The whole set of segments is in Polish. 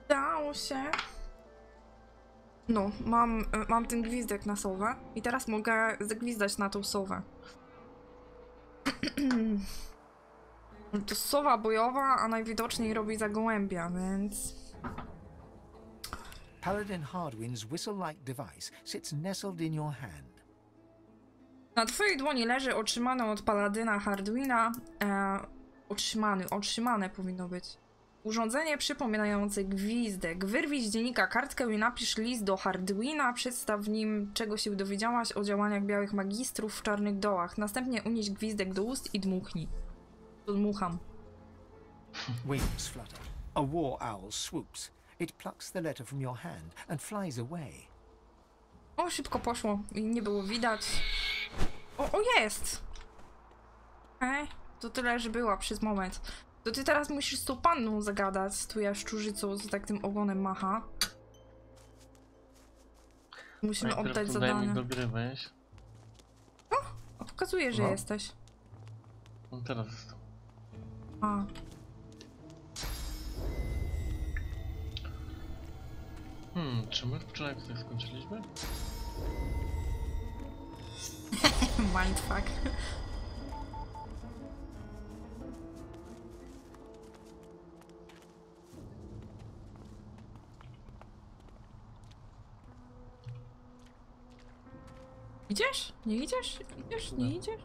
Udało się. No, mam ten gwizdek na sowę i teraz mogę zagwizdać na tą sowę. To sowa bojowa, a najwidoczniej robi za gołębia, więc... Paladin Hardwin's whistle-like device sits nestled in your hand. Na twojej dłoni leży otrzymane od Paladyna Hardwina, otrzymane powinno być. Urządzenie przypominające gwizdek. Wyrwij z dziennika kartkę i napisz list do Hardwina, przedstaw w nim, czego się dowiedziałaś o działaniach białych magistrów w Czarnych Dołach. Następnie unieś gwizdek do ust i dmuchnij. To dmucham. Wings flutter. A war owl swoops. It plucks the letter from your hand and flies away. O, szybko poszło i nie było widać. O, jest! To tyle, że była przez moment. To ty teraz musisz z tą panną zagadać, tu jaszczurzycą, co tak tym ogonem macha. Musimy oddać zadanie. Daj mi do gry wejść. O, pokazuje, że jesteś. No teraz jest. A. Czy my wczoraj tutaj skończyliśmy? Mindfuck. Idziesz? Nie idziesz? Idziesz? Nie idziesz?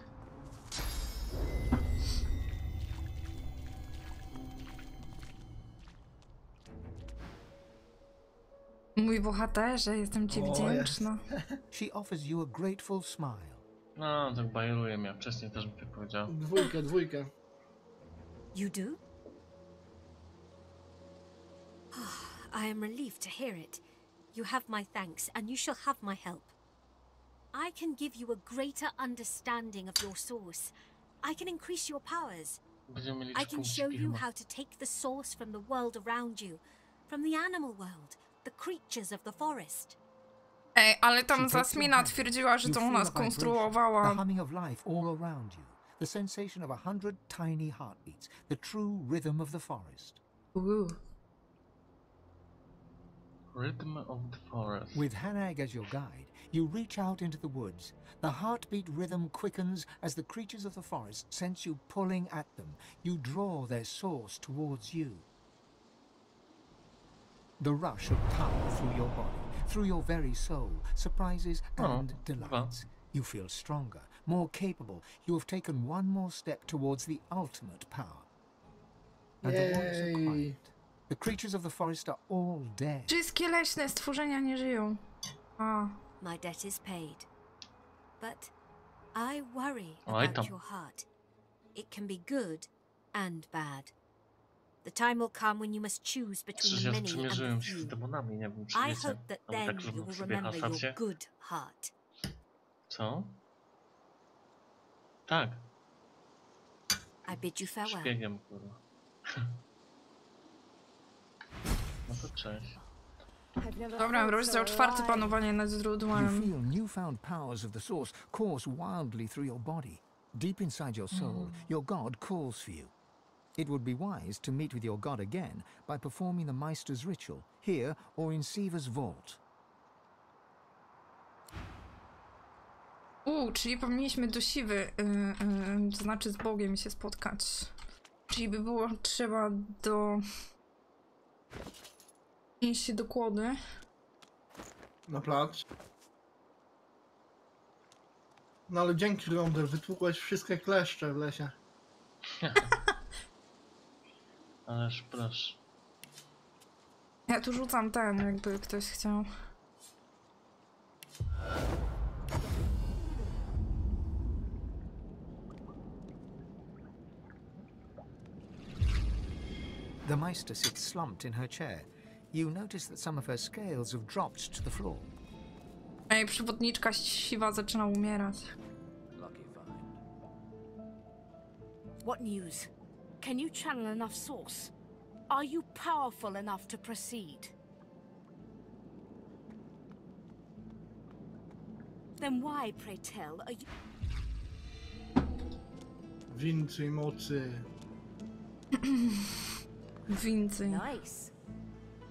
Mój bohaterze, jestem ci wdzięczna. She offers you a grateful smile. No, tak bajeruje mnie. Wcześniej też bym tak powiedział. Dwójkę. You do? I am relieved to hear it. You have my thanks, and you shall have my help. I can give you a greater understanding of your source. I can increase your powers. I can show you how to take the source from the world around you, from the animal world, the creatures of the forest. Ej, ale tam Zasmina twierdziła, że to ona skonstruowała. The humming of life all around you, the sensation of 100 tiny heartbeats, the true rhythm of the forest. Rhythm of the forest. With Hanag as your guide, you reach out into the woods. The heartbeat rhythm quickens as the creatures of the forest sense you pulling at them. You draw their source towards you. The rush of power through your body, through your very soul, surprises and delights. You feel stronger, more capable. You have taken one more step towards the ultimate power. And the woods are quiet. The creatures of the forest are all dead. Wszystkie leśne stworzenia nie żyją. A. My debt is paid. But I worry about your heart. It can be good and bad. The time will come when you must choose between the many and the few. I hope that then you will remember your good heart. Co? Tak. I bid you farewell. Szpiegiem, kurwa. No to cześć. Dobra, rozdział 4. Panowanie nad You źródłem. feel newfound powers of the source course wildly through your body. Deep inside your soul, your god calls for you. It would be wise to meet with your god again by performing the Meister's ritual, here or in Siva's vault. Czyli powinniśmy do Siwy, to znaczy z Bogiem się spotkać. Czyli by było trzeba iść się do kłody. Na plac. No ale dzięki, Ronder, wytłukłeś wszystkie kleszcze w lesie. Ależ proszę. Ja tu rzucam ten, jakby ktoś chciał. The Meister sits slumped in her chair. You notice that some of her scales have dropped to the floor. Ej, przewodniczka Siwa zaczyna umierać. What news? Can you channel enough source? Are you powerful enough to proceed? Then why, pray tell, are you... Więcej mocy. Więcej. Nice.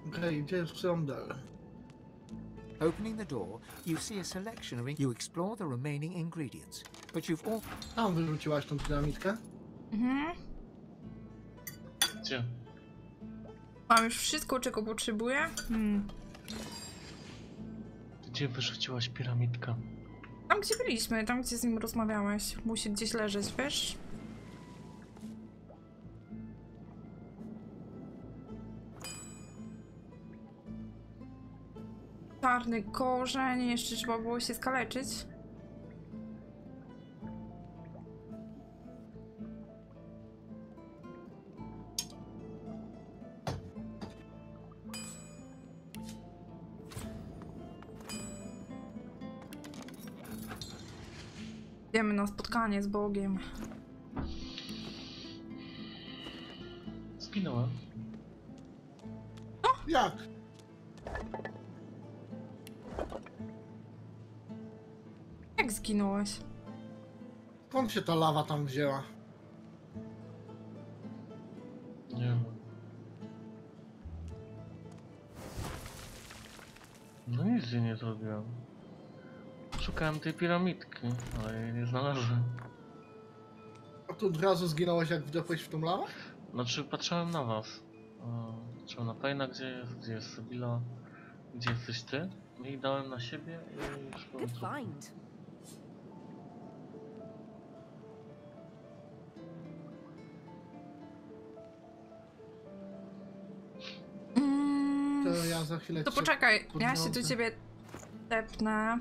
Okej, gdzie jest Rondel? Opening the door, you see a selection of you explore the remaining ingredients, but you've all Tam wyrzuciłaś tą piramidkę? Mhm. Gdzie? Mam już wszystko, czego potrzebuję. Gdzie wyrzuciłaś piramidkę? Tam, gdzie byliśmy, tam, gdzie z nim rozmawiałeś. Musi gdzieś leżeć, wiesz? Czarny korzeń, jeszcze trzeba było się skaleczyć. Idziemy na spotkanie z Bogiem. Zginąłem. Jak? Jak zginąłeś? Skąd się ta lawa tam wzięła? Nie wiem. No nic jej nie zrobiłem. Szukałem tej piramidki, ale jej nie znalazłem. A tu od razu zginąłeś, jak wdepłeś w tą lawę? Znaczy patrzyłem na was. Patrzyłem na Payna, gdzie jest Sybilla, gdzie jesteś ty. I dałem na siebie i już byłem Good tu. find. To ja za chwilę To cię poczekaj, ja się do podniosę. ciebie tepnę.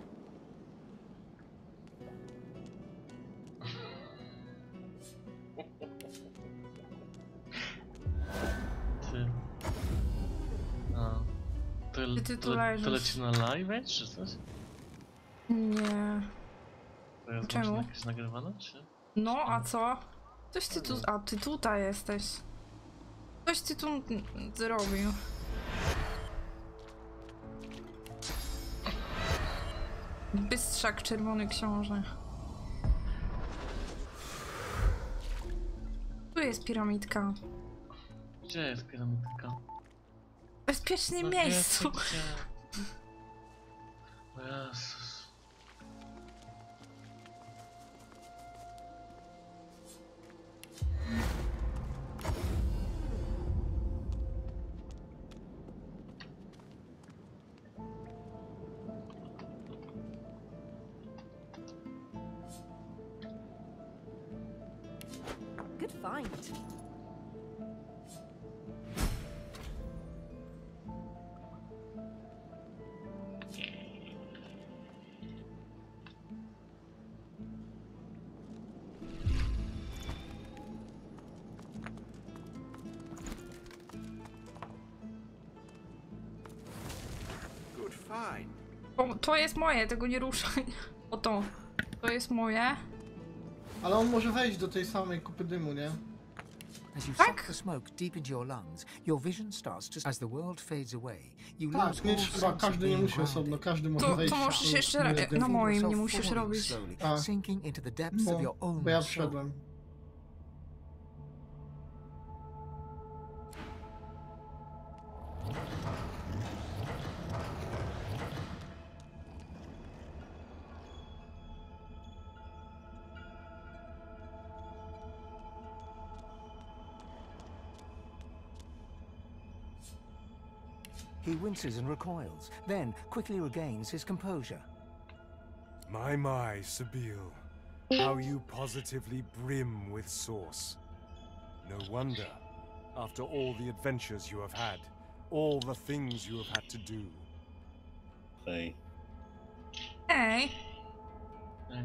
Ty. A. Ty tu To leżysz. leci na live czy coś? Nie. To jest Czemu? może jakieś nagrywane, czy? No, a co? Coś ty tu... A, ty tutaj jesteś. Coś ty tu zrobił. Bystrzak, czerwony książę. Tu jest piramidka. Gdzie jest piramidka? W bezpiecznym No miejscu. wiecie gdzie? O Jezus. Good find. Good find. O, to jest moje, tego nie ruszaj. O to. To jest moje. Ale on może wejść do tej samej kupy dymu, nie? as you suck the smoke deep into your lungs, your vision starts to as the world fades away. You lose Tak, nie all trzeba, sense of każdy nie being musi osobno, grounded. każdy może To wejść. możesz jeszcze nie, na You feel moim, yourself nie musisz falling robić. slowly, A. sinking into the depths of your own Bo ja soul. wszedłem. He winces and recoils, then quickly regains his composure. My, Sabine. How you positively brim with sauce. No wonder, after all the adventures you have had, all the things you have had to do. Hey. Ej, Ej.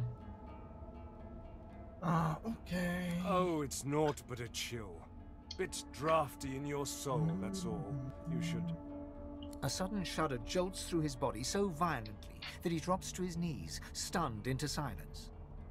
A, okej. Oh, it's naught but a chill. Bit drafty in your soul, that's all. You should... A sudden shudder jolts through his body so violently that he drops to his knees, stunned into silence.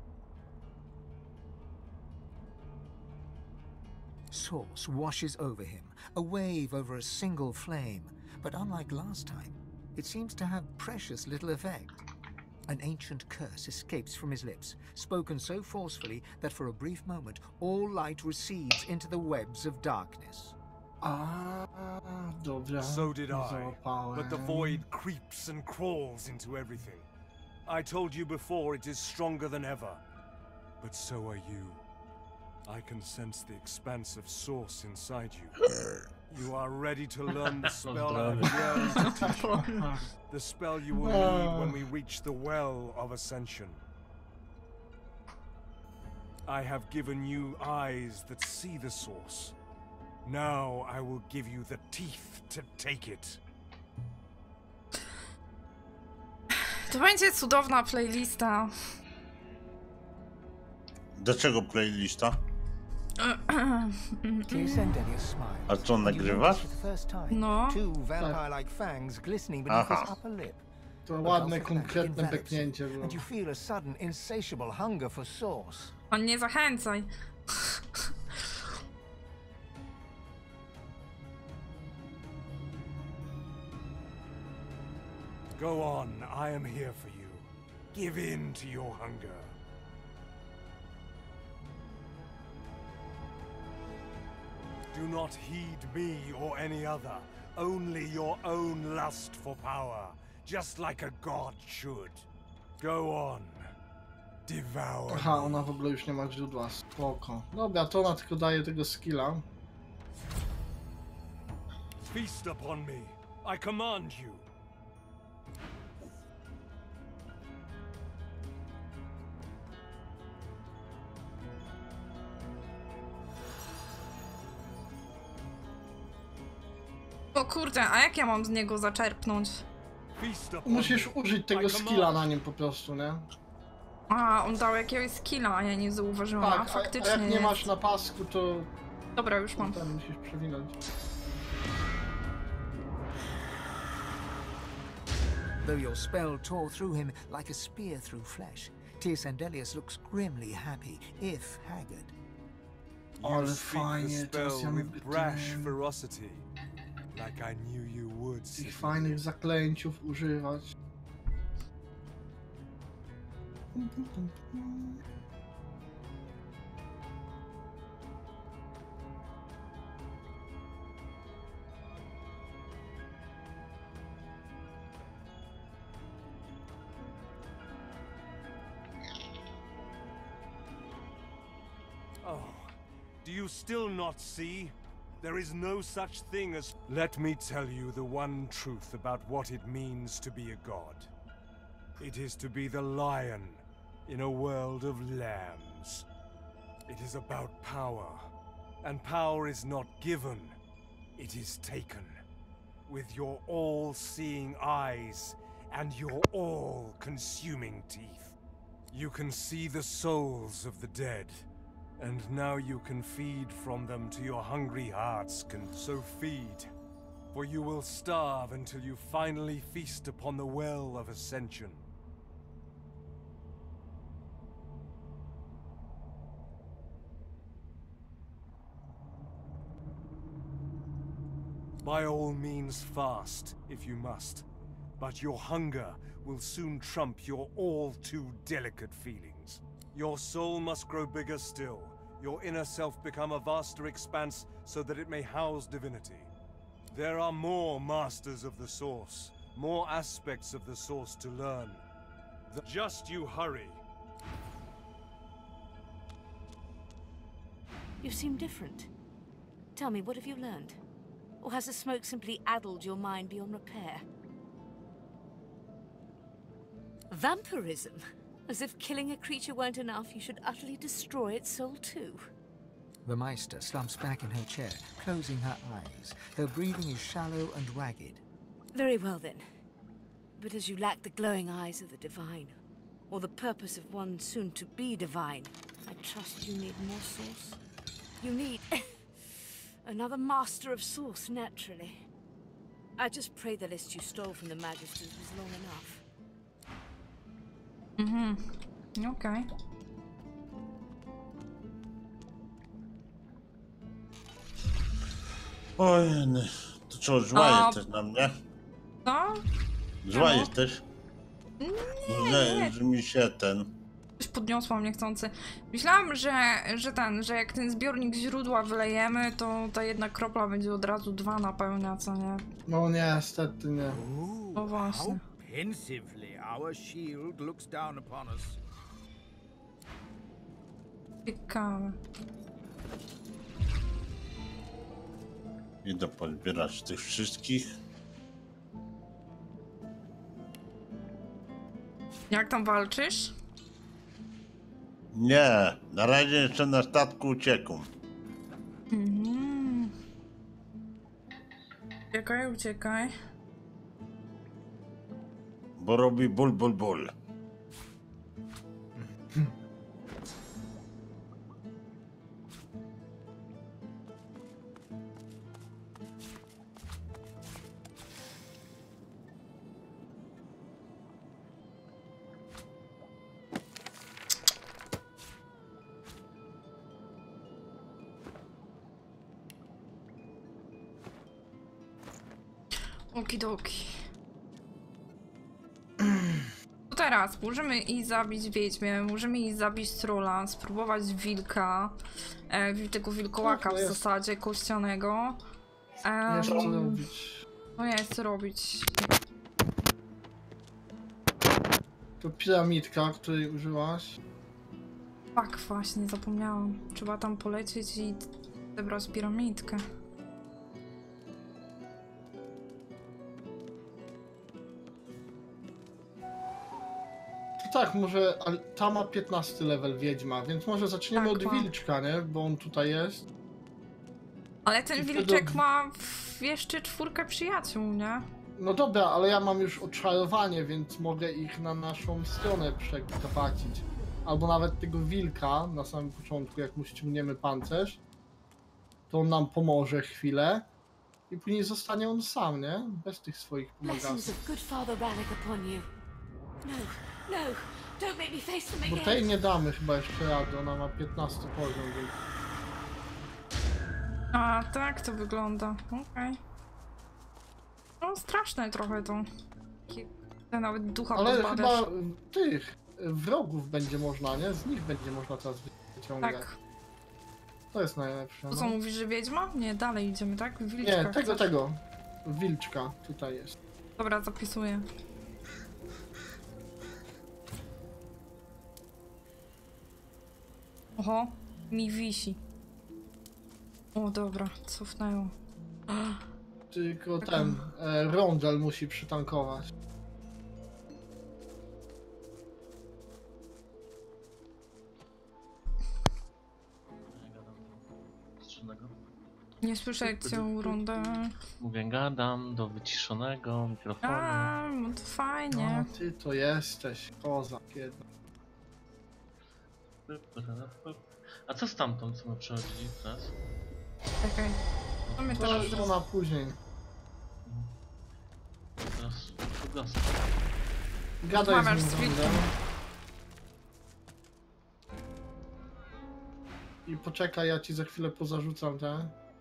Source washes over him, a wave over a single flame, but unlike last time, it seems to have precious little effect. An ancient curse escapes from his lips, spoken so forcefully that for a brief moment all light recedes into the webs of darkness. Dobra. So did I, Załapałem. but the void creeps and crawls into everything. I told you before it is stronger than ever, but so are you. I can sense the expanse of source inside you. You are ready to learn the spell I have yearned to teach you. The spell you will need when we reach the Well of Ascension. I have given you eyes that see the source. Now I will give you the teeth to take it. To będzie cudowna playlista. Do czego playlista? A co nagrywasz? No. Aha. To ładne, konkretne beknięcie było. On nie zachęcaj. Go on, I am here for you. Give in to your hunger. Do not heed me or any other, only your own lust for power, just like a god should. Go on, devour. Aha, ona w ogóle już nie ma źródła, spoko. Dobra, to ona tylko daje tego skilla. Feast upon me, I command you. O kurde, a jak ja mam z niego zaczerpnąć? Musisz użyć tego skilla na nim po prostu, nie? A, on dał jakiegoś skilla, a ja nie zauważyłam. Tak, a faktycznie a jak nie jest. masz na pasku, to... Dobra, już mam. Tam musisz przewinąć. Though your spell tore through him like a spear through flesh, Tyrsendelius looks grimly happy, if haggard. Ale You speak fajnie, the teraz ja spell with mówię brash tym. ferocity, like I knew you would. Tych Scythia. fajnych zaklęciów używać. Oh, do you still not see? There is no such thing as... Let me tell you the one truth about what it means to be a god. It is to be the lion in a world of lambs. It is about power, and power is not given, it is taken. With your all-seeing eyes and your all-consuming teeth. You can see the souls of the dead. And now you can feed from them to your hungry hearts. So feed, for you will starve until you finally feast upon the Well of Ascension. By all means fast, if you must, but your hunger will soon trump your all too delicate feelings. Your soul must grow bigger still, your inner self become a vaster expanse so that it may house divinity. There are more masters of the Source, more aspects of the Source to learn. Just you hurry. You seem different. Tell me, what have you learned? Or has the smoke simply addled your mind beyond repair? Vampirism? As if killing a creature weren't enough, you should utterly destroy its soul too. The Meister slumps back in her chair, closing her eyes. Her breathing is shallow and ragged. Very well then. But as you lack the glowing eyes of the divine, or the purpose of one soon to be divine, I trust you need more Source. You need another master of Source, naturally. I just pray the list you stole from the Magisters was long enough. Okej. Oj, to co, zła jesteś na mnie? Co? Zła jesteś? Nie. Że mi się Coś podniosłam niechcący. Myślałam, że jak ten zbiornik źródła wylejemy, to ta jedna kropla będzie od razu 2 napełnia, co nie? No niestety nie. No właśnie. How pensively our shield looks down upon us. Ciekawe. Idę pozbierać tych wszystkich. Jak tam walczysz? Nie, na razie jeszcze na statku uciekł. Uciekaj, uciekaj. Bo robi ból, ból, ból. Okidoki. To teraz możemy iść zabić wiedźmię, możemy iść zabić trolla, spróbować wilka, tego wilkołaka w zasadzie kościanego. Jest co robić. No jest co robić. To piramidka, której użyłaś. Tak, właśnie, zapomniałam. Trzeba tam polecieć i zebrać piramidkę. Tak, może, ale ta ma 15 level wiedźma, więc może zaczniemy Tak, od ma. wilczka, nie? Bo on tutaj jest. Ale ten I wtedy- wilczek ma jeszcze 4 przyjaciół, nie? No dobra, ale ja mam już oczarowanie, więc mogę ich na naszą stronę przeprowadzić. Albo nawet tego wilka na samym początku, jak mu ściągniemy pancerz, to on nam pomoże chwilę i później zostanie on sam, nie? Bez tych swoich Blessings pomagaczy. of good Father Rannick upon you. No, no, don't make me face them Bo again. tej nie damy chyba jeszcze rady, ona ma 15 poziom, więc... A, tak to wygląda. Okej. No, straszne trochę to. Takie- Nawet ducha Ale pozbawiasz. chyba tych wrogów będzie można, nie? Z nich będzie można teraz wyciągać. Tak. To jest najlepsze. To co No. mówisz, że wiedźma? Nie, dalej idziemy, tak? Wilczka Nie, chcesz? tego. Wilczka tutaj jest. Dobra, zapisuję. Oho, mi wisi. O, dobra, cofnęło. Tylko ten Rondel musi przytankować. Nie gadam do wyciszonego. Nie słyszę cię, rundę. Mówię, gadam do wyciszonego mikrofonu. A, no to fajnie. No, ty to jesteś, kozak jedna. A co z tamtą, co my przechodzili teraz? Czekaj. Co my To teraz już zrobimy? na później. Teraz gaz. Gadaj Rozmawiasz z z nim wilkiem. Rondel. I poczekaj, ja ci za chwilę pozarzucam, tak?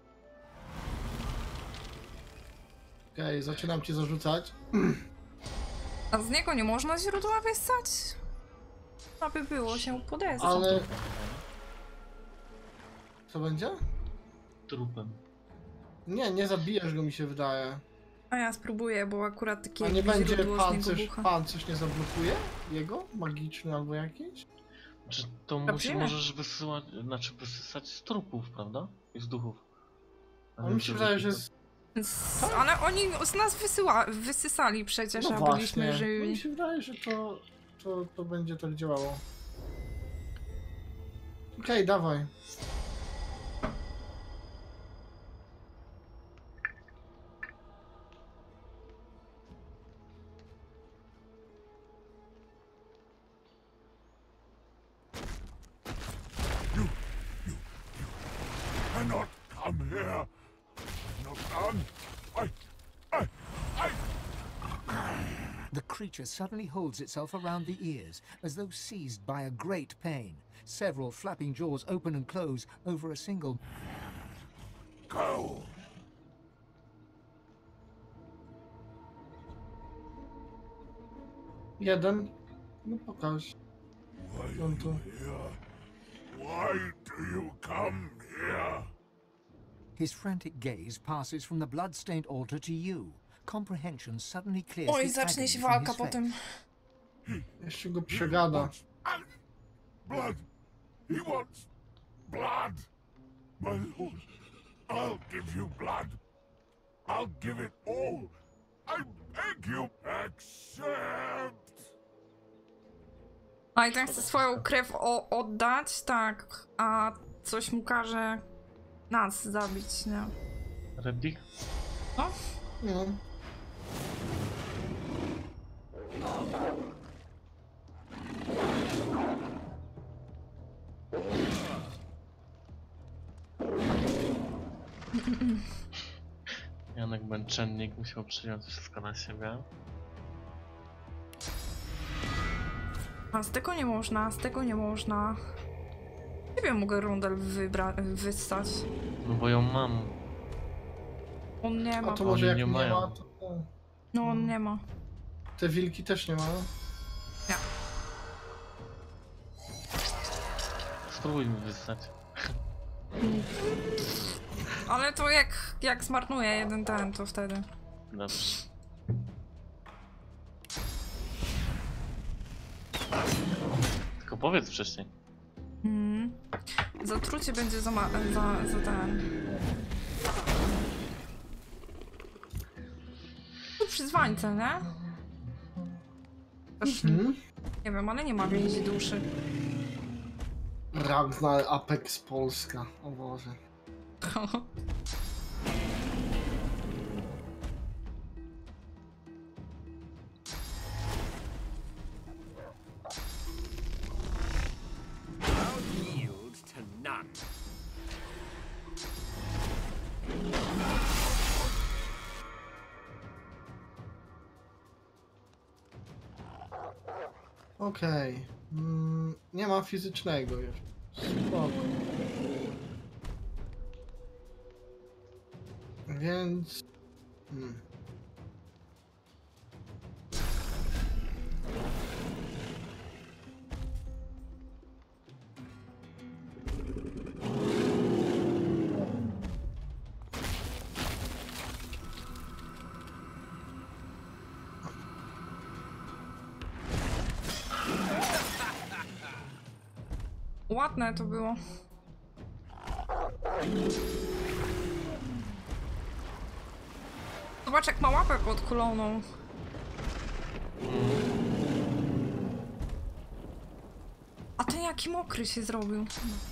Okej, zaczynam ci zarzucać. A z niego nie można źródła wyssać? Aby było się podesłać. Ale... Co będzie? Trupem. Nie, nie zabijesz go, mi się wydaje. A ja spróbuję, bo akurat takie A nie będzie źródło z niego pancerz, bucha. pancerz nie zablokuje jego? Magiczny albo jakiś? Czy to Sprawdzimy. możesz wysyłać, znaczy wysysać z trupów, prawda? I z duchów. A A nie mi się żeby wydaje, że... tylko- Ale oni z nas wysysali przecież, No a właśnie, byliśmy no mi żywi. się wydaje, że to będzie tak działało. Okej, dawaj. Cannot come here. Not done. The creature suddenly holds itself around the ears, as though seized by a great pain. Several flapping jaws open and close over a single... Go. Jeden. No pokaż. Why On tu. Why do you come here? His frantic gaze passes from the blood-stained altar to you. Comprehension suddenly clears Oj, the zacznie się agony from walka his face. potem. Jeszcze go przegada. Blood. He wants blood. My lord, I'll give you blood. I'll give it all. I beg you, accept. A i ten chce swoją krew oddać, tak, a coś mu każe nas zabić, nie? Ready? No? No. Janek Męczennik musiał przyjąć wszystko na siebie. A z tego nie można, z tego nie można. Nie wiem, mogę rundel wystać. No bo ją mam. On nie A ma. to może Oni jak nie nie mają. ma, to... No on nie ma. Te wilki też nie mają? Nie. Spróbuj mi wystać. Ale to jak zmarnuje jeden ten, to wtedy. Dobrze. Tylko powiedz wcześniej. Zatrucie będzie za ten. To przyzwańce, nie? Też, nie wiem, ale nie ma więzi duszy. Ragnar Apex Polska, o Boże. I'll yield to none. Okej. Nie ma fizycznego już. Spoko. Więc... Ładne to było. Zobacz, jak ma łapę podkuloną. A ten jaki mokry się zrobił.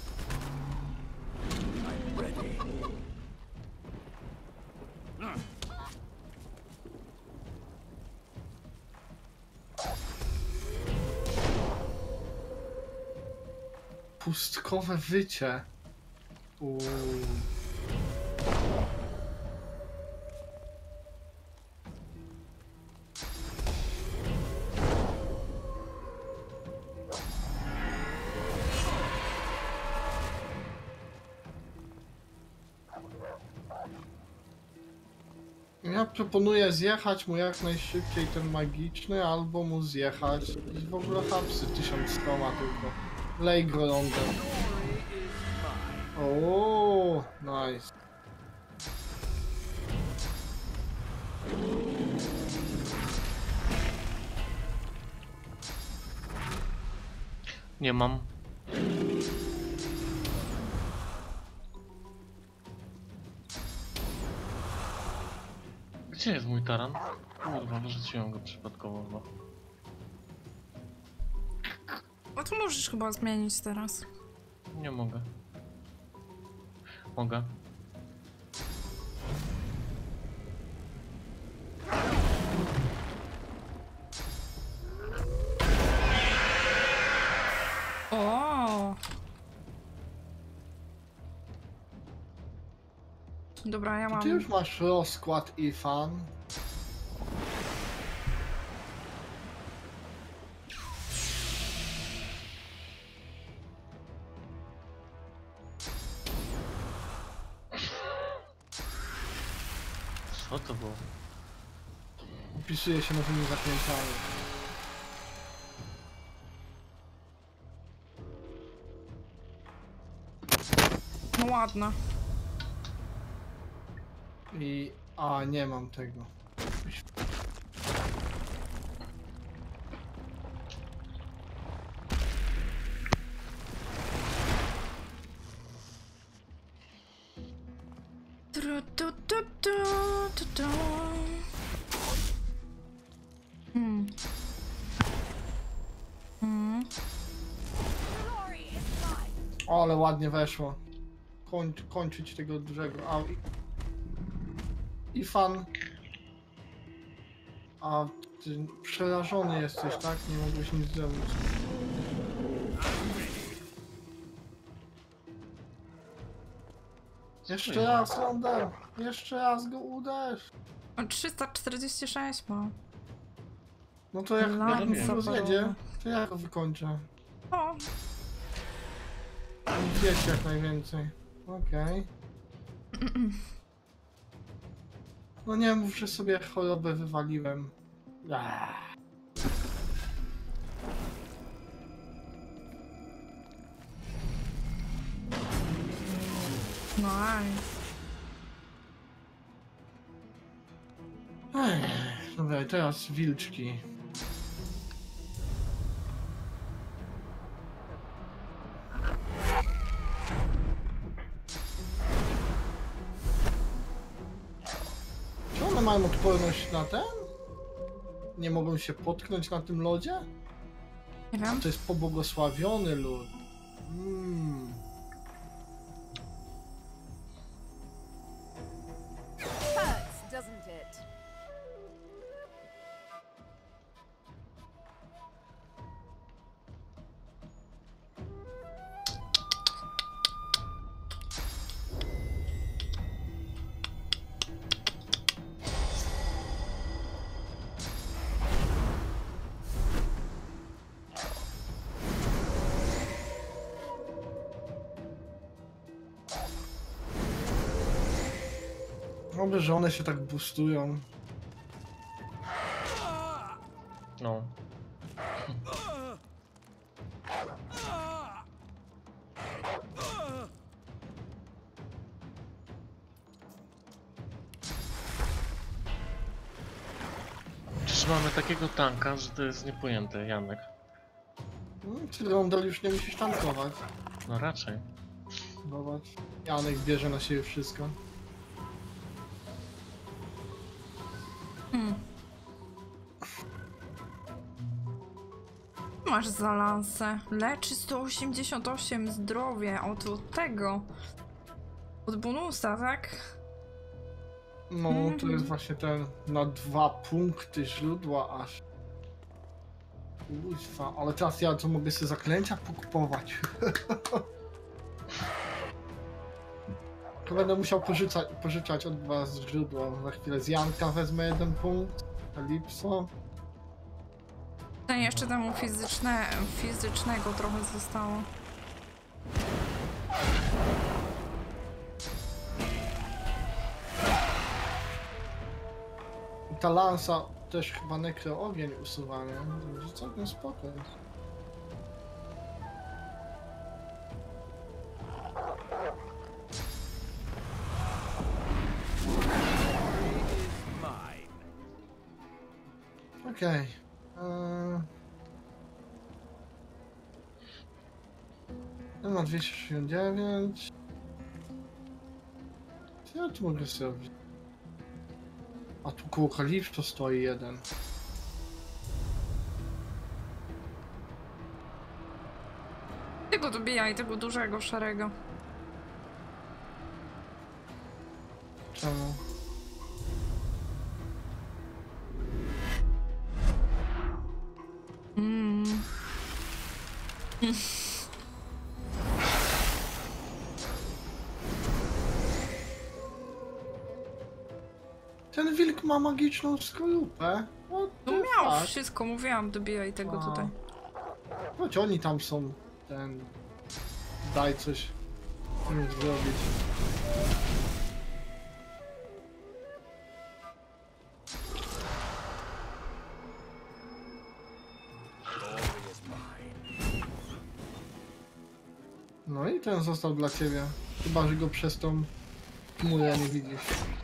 Pustkowe wycie. Ja proponuję zjechać mu jak najszybciej ten magiczny, albo mu zjechać i w ogóle hapsy 1100 ma tylko. Lej go lądem. O, nice. Nie mam. Gdzie jest mój taran? Kurwa, wyrzuciłem go przypadkowo chyba. A to możesz chyba zmienić teraz. Nie mogę. Mogę. O. Dobra, ja mam. Ty już masz rozkład Ifan. Co to było? Wpisuje się nowymi zaklęciami. ładna. I... A, nie mam tego. O, ale ładnie weszło. Kończyć tego dużego. Au. I fan. A ty przerażony jesteś, tak? Nie mogłeś nic zrobić. Jeszcze raz, Rondel. Jeszcze raz go uderz. 346 ma. No to jak mi się rozjedzie, to ja go wykończę. O. 200 jak najwięcej. Okej. No nie mów, że sobie chorobę wywaliłem. Nice. Dobra, i teraz wilczki. Czy one mają odporność na ten? Nie mogą się potknąć na tym lodzie? Nie wiem. To jest pobłogosławiony lód. Hurts, doesn't it? Dobrze, że one się tak boostują. No. Przecież mamy takiego tanka, że to jest niepojęte, Janek. Ty, Rondel, już nie musisz tankować. No raczej. Zobacz. Janek bierze na siebie wszystko. Masz za lansę. Leczy 188 zdrowie od tego. Od bonusa, tak? No, to jest właśnie ten na 2 punkty źródła aż. Kuźwa, ale teraz ja to mogę sobie zaklęcia pokupować. To będę musiał pożyczać od was źródła. Za chwilę z Janka wezmę 1 punkt. Elipso. Ten jeszcze temu fizycznego trochę zostało. I ta lansa też chyba nekroogień usuwa, nie? Także całkiem spoko jest. Okej. Ten ma 269. Co ja tu mogę zrobić? A tu koło Kalifto stoi jeden. Tego dobijaj, tego dużego, szarego. Czemu? Ten wilk ma magiczną skorupę. No miał wszystko, mówiłam, dobijaj tego tutaj. Choć oni tam są, ten... Daj coś im zrobić. No i ten został dla ciebie. chyba że go przez tą chmurę nie widzisz.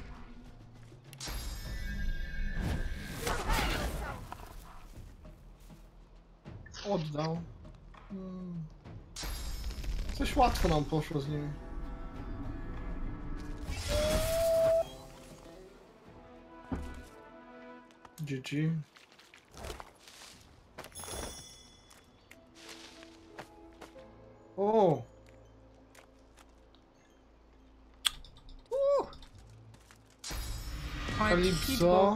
Oddał. Coś łatwo nam poszło z nim. GG. O! Calypso.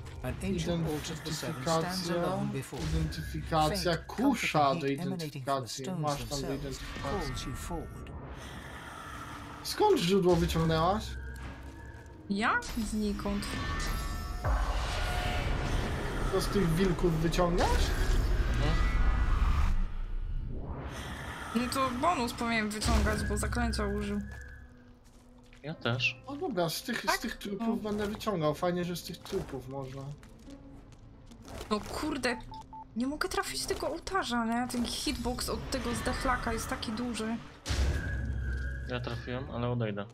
Identyfikacja kusza do identyfikacji. Masz tam do identyfikacji. Skąd źródło wyciągnęłaś? Ja? Znikąd. To z tych wilków wyciągasz? No to bonus powinien wyciągać, bo zaklęcia użył. Ja też. O dobra, z tych trupów będę wyciągał. Fajnie, że z tych trupów można. No kurde, nie mogę trafić tego ołtarza, nie? Ten hitbox od tego zdechlaka jest taki duży. Ja trafiłem, ale odejdę.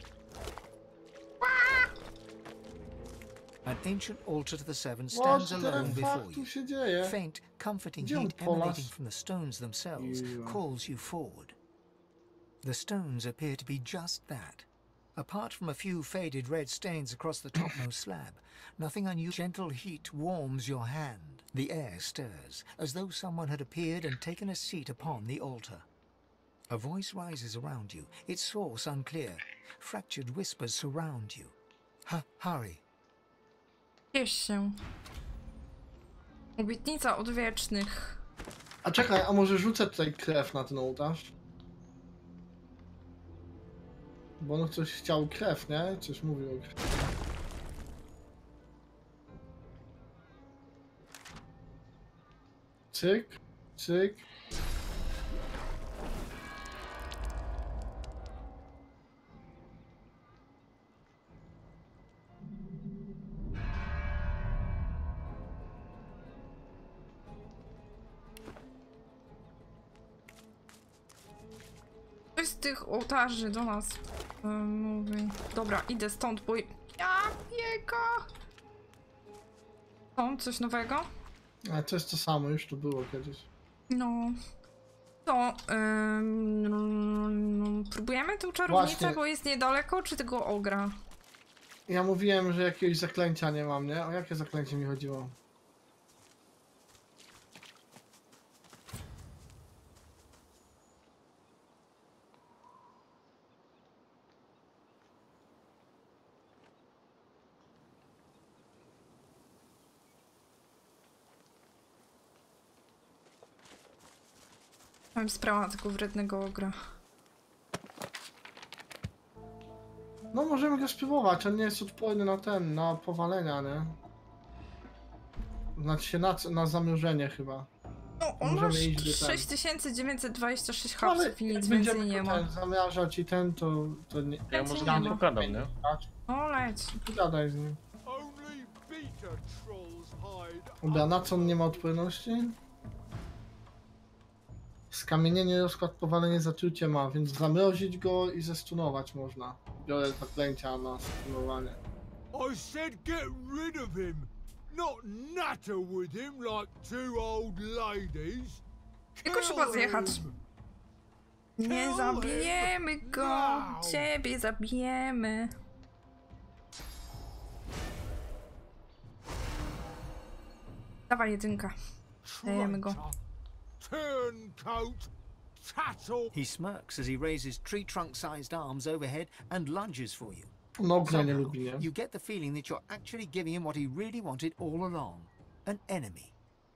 An ancient altar to the seven stands alone before you. Tu się dzieje? Faint, comforting heat emanating from the stones themselves calls you forward. The stones appear to be just that. Apart from a few faded red stains across the topmost slab, nothing unusual. Gentle heat warms your hand. The air stirs, as though someone had appeared and taken a seat upon the altar. A voice rises around you, its source unclear. Fractured whispers surround you. Hurry. Ciesz się. Obietnica odwiecznych. A czekaj, a może rzucę tutaj krew na ten ołtarz? Bo on coś chciał krew, nie? Coś mówił o krew. Cyk, cyk. Ktoś z tych ołtarzy do nas mówi. Dobra, idę stąd, bo... Ja biega! Co? Coś nowego? Ale to jest to samo, już to było kiedyś. No. To... próbujemy tę czarownicę, Właśnie. bo jest niedaleko, czy tego ogra? Ja mówiłem, że jakiegoś zaklęcia nie mam, nie? O jakie zaklęcie mi chodziło? Mam sprawę tego wrednego ogra. No możemy go spróbować, on nie jest odporny na na powalenia, nie? Znaczy się na zamrożenie chyba. No, on ma 6926 hapsów i nic więcej nie ma. Zamrażać i to nie... Ja może nie pogadam, nie? No leć. Gadaj z nim. Dobra, na co on nie ma odporności? Skamienienie, rozkład, powalenie, zatrucie ma, więc zamrozić go i zestunować można. Biorę zaklęcia na stunowanie. I said get rid of him, not natter with him like two old ladies. Tylko trzeba zjechać. Nie zabijemy go! Ciebie zabijemy! Dawaj jedynka. Dajemy go. Turncoat, tattle. He smirks as he raises tree-trunk-sized arms overhead and lunges for you. No, ognia nie lubi, nie? You get the feeling that you're actually giving him what he really wanted all along. An enemy.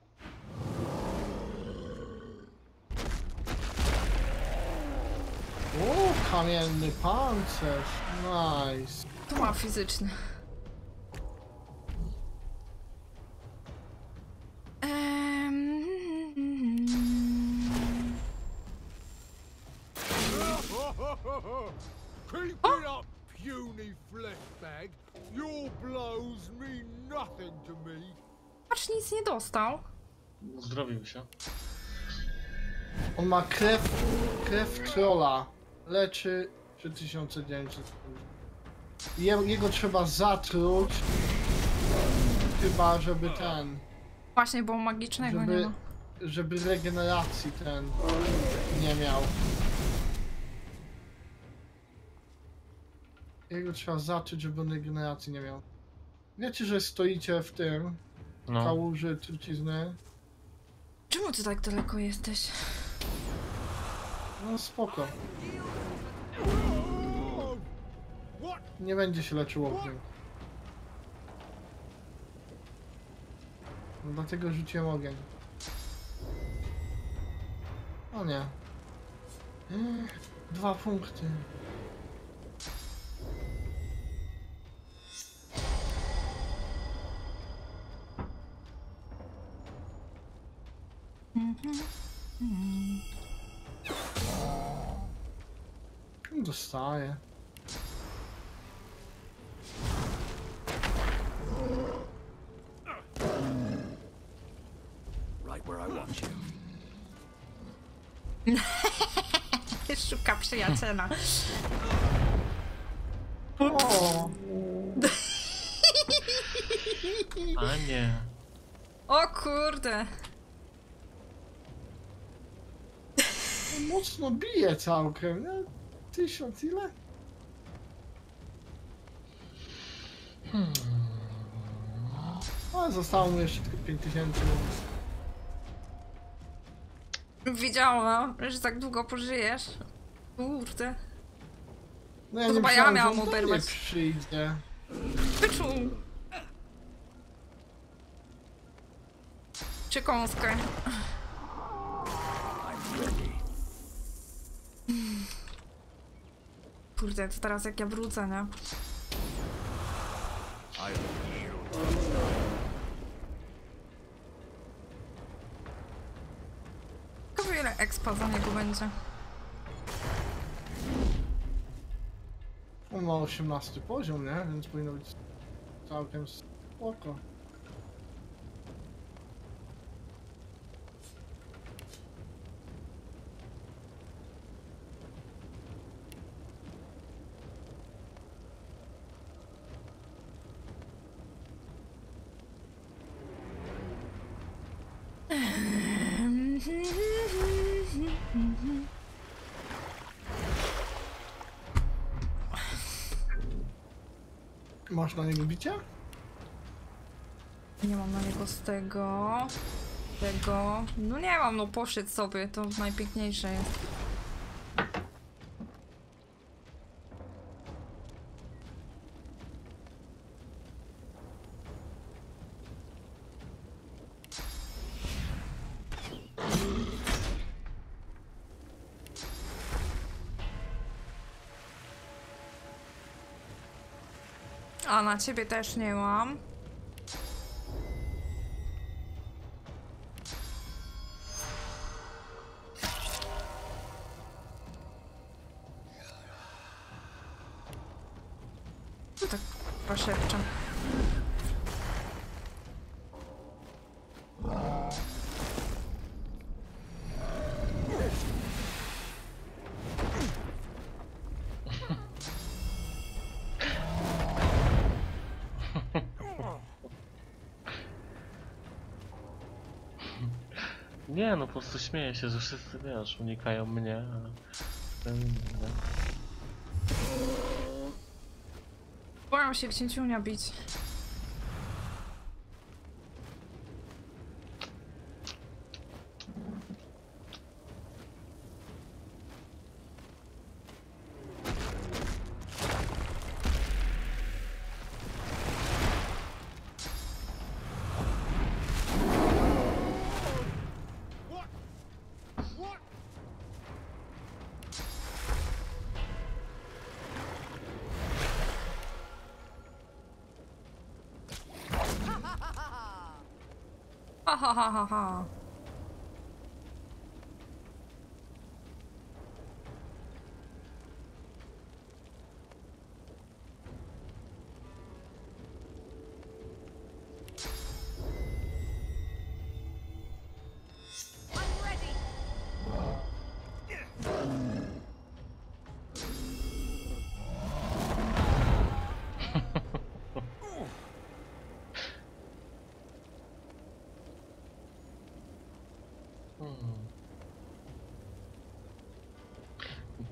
O, kamienny pancerz. Nice. Tu ma fizyczny. Keep it up, puny flesh bag. Your blows mean nothing to me. Patrz, nic nie dostał. Uzdrowił się. On ma krew trolla. Leczy 3900. Jego trzeba zatruć. Chyba, żeby ten... Właśnie, bo magicznego nie ma. Żeby regeneracji ten nie miał. Jego trzeba zatruć, żeby on regeneracji nie miał. Wiecie, że stoicie w tym kałuży trucizny? Czemu ty tak daleko jesteś? No spoko. Nie będzie się leczył ogniem. No dlatego rzuciłem ogień. O nie. 2 punkty. Dostaję. Right where I want you. Szuka przyjaciela. O! A nie. O kurde. Mocno bije całkiem, nie? 1000 ile? Ale zostało mu jeszcze tylko 5000. Widziałam, że tak długo pożyjesz. Kurde. No ja To nie chyba myślałem, ja miałam że on do mnie oberwać. przyjdzie. Wyczuł. Czy kąskę. Kurde, to teraz jak ja wrócę, nie? Ciekawe, ile expa za niego będzie. On ma 18 poziom, nie? Więc powinno być całkiem spoko. Masz na niego bicie? Nie mam na niego z tego. No nie mam, no poszedł sobie, to najpiękniejsze jest. A na ciebie też nie mam. Co tak poszepczę? Nie, no po prostu śmieję się, że wszyscy, wiesz, unikają mnie, a ten inny. Boją się księciunia bić. Ha ha ha ha ha.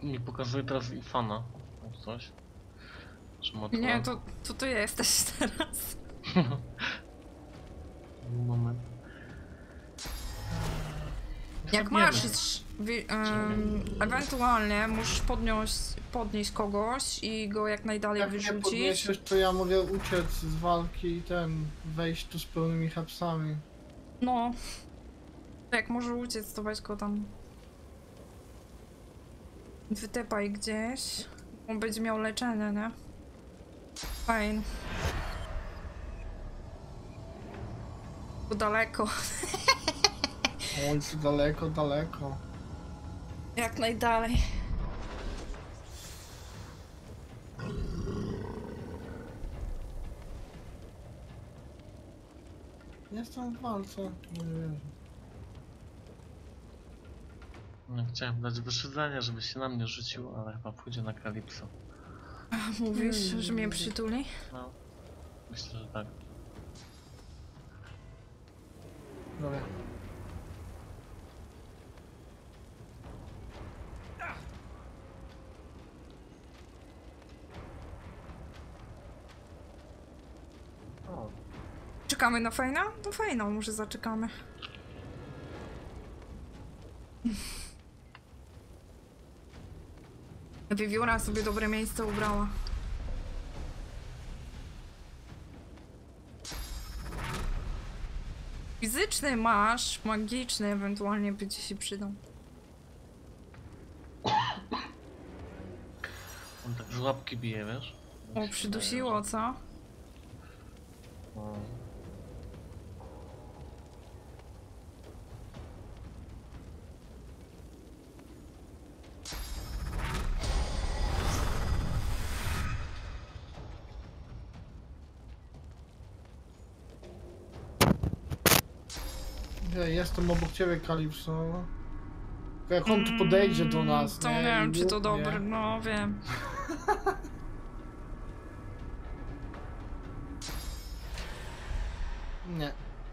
mi pokazuje teraz Ifana. O coś. Nie, to ty jesteś teraz. Moment. Jak masz, ewentualnie musisz podnieść kogoś i go jak najdalej Jak nie wyrzucić. podniesiesz, to ja mogę uciec z walki i wejść tu z pełnymi hapsami. No. Jak może uciec, to weź go tam. Wytepaj gdzieś. On będzie miał leczenie, nie? Fajnie. Tu daleko. Oj, tu daleko, daleko. Jak najdalej. Jestem w walce. Nie wierzę. No, chciałem dać wyszedzenie, żeby się na mnie rzucił, ale chyba pójdzie na Kalipso. Mówisz, że mnie przytuli? No, myślę, że tak. Dobra. O, Czekamy na Fejna? No Fejna może zaczekamy. Wiewióra sobie dobre miejsce ubrała. Fizyczny masz, magiczny ewentualnie by ci się przydał. on tak z łapki bije, wiesz? O, przydusiło, co? No. Ja jestem obok ciebie, Kalipso. Tylko jak on tu podejdzie do nas, To nie? nie wiem, czy to Nie. dobre, no wiem. Nie.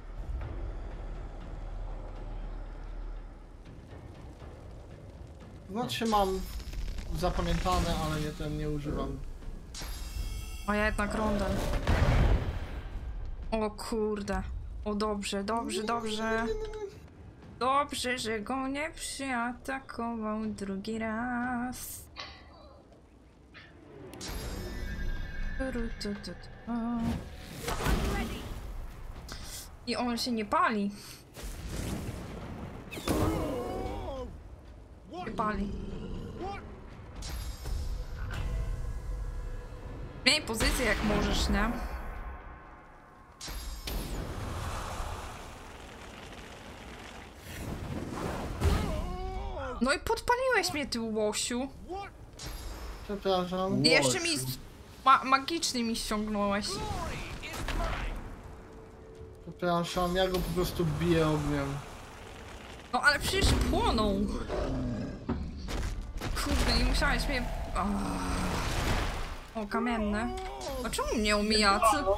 Znaczy mam zapamiętane, ale nie używam. A ja jednak rondę. O kurde. O dobrze, dobrze, dobrze. Dobrze, że go nie przyatakował drugi raz. I on się nie pali. Nie pali. Miej pozycję jak możesz, nie? No i podpaliłeś mnie, ty łosiu. Przepraszam. I jeszcze mi magiczny mi ściągnąłeś. Przepraszam, ja go po prostu biję ogniem. No ale przecież płonął. Kurde, nie musiałeś mnie... O, kamienne. A czemu mnie omija? Co?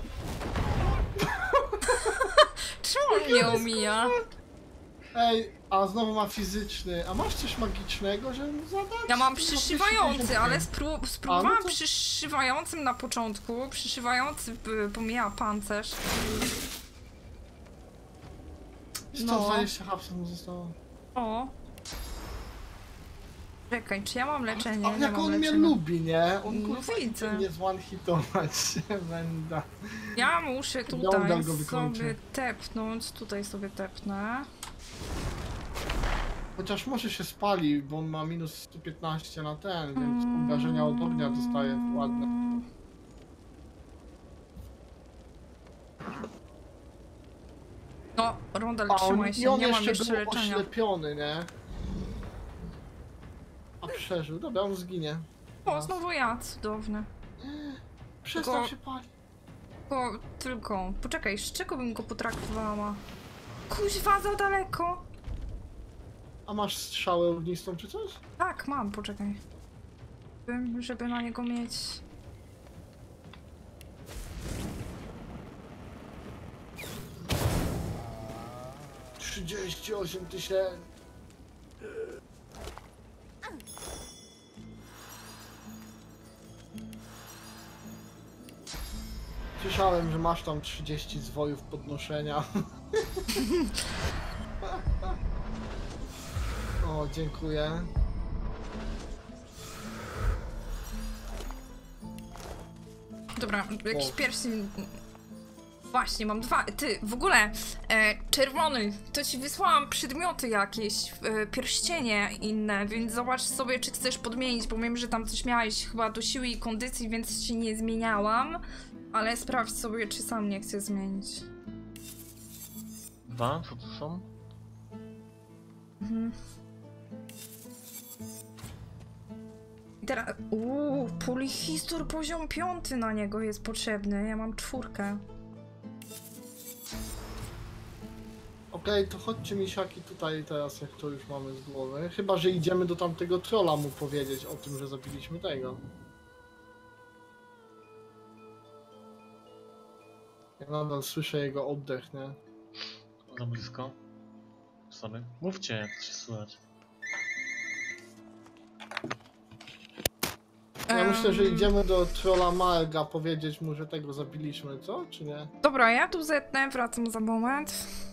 Czemu mnie omija? Ej, a znowu ma fizyczny. A masz coś magicznego, żeby zadać? Ja mam przyszywający, ale spróbowałam A, no to- przyszywającym na początku. Przyszywający pomija pancerz. 120 hapsów mu zostało. O. Czekaj, czy ja mam leczenie? A Nie jak mam on mnie leczenia. lubi, nie? On No kurwa widzę. mnie zone-hitować będę. Ja muszę Dągal tutaj go wykończy. sobie tepnąć. Tutaj sobie tepnę. Chociaż może się spali, bo on ma minus 115 na ten, więc obrażenia od ognia dostaje ładne. No, Rondel, A on, trzymaj i się, on nie mam jeszcze jeszcze był leczenia. oślepiony, nie? A przeżył, dobra, on zginie. O, znowu ja, cudowne. Przestał Tylko- się palić. Tylko, poczekaj, z czego bym go potraktowała? Kuźwa, za daleko! A masz strzałę ognistą czy coś? Tak, mam, poczekaj. Żeby na niego mieć... 38 tysięcy. Słyszałem, że masz tam 30 zwojów podnoszenia. O, dziękuję. Dobra, jakiś pierścień... Właśnie, mam dwa. Ty, w ogóle, czerwony, to ci wysłałam przedmioty jakieś, pierścienie inne, więc zobacz sobie, czy chcesz podmienić, bo wiem, że tam coś miałeś chyba do siły i kondycji, więc ci nie zmieniałam, ale sprawdź sobie, czy sam nie chcesz zmienić. Dwa? Co to są? Mhm. I teraz, Polyhistor poziom 5 na niego jest potrzebny, ja mam 4. Okej, to chodźcie misiaki tutaj teraz, jak to już mamy z głowy. Chyba, że idziemy do tamtego trolla mu powiedzieć o tym, że zabiliśmy tego. Ja nadal słyszę jego oddech, nie? Za blisko. Sorry. Mówcie, jak to się słychać. Ja myślę, że idziemy do trolla Marga powiedzieć mu, że tego zabiliśmy, co? Czy nie? Dobra, ja tu zetnę, wracam za moment.